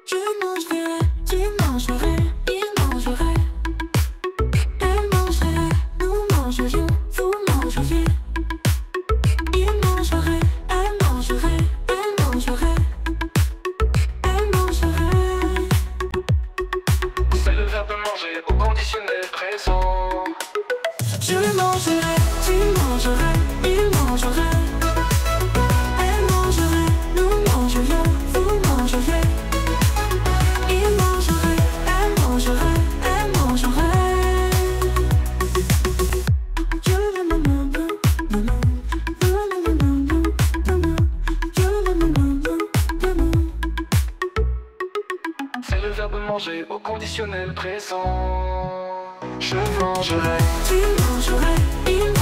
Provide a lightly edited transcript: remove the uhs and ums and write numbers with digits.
Je mangerai, tu mangerais, il mangerait. Elle mangerait, nous mangerions, vous mangeriez. Il mangerait, elle mangerait, elle mangerait. Elle mangerait. C'est le verbe manger au conditionnel présent. Je mangerai, tu mangerais, il mangerait. Elle mangerait, nous mangerions, vous mangeriez. Il mangerait, elle mangerait, elle mangerait. C'est le verbe manger au conditionnel présent. Je mangerai, Tu mangerais, il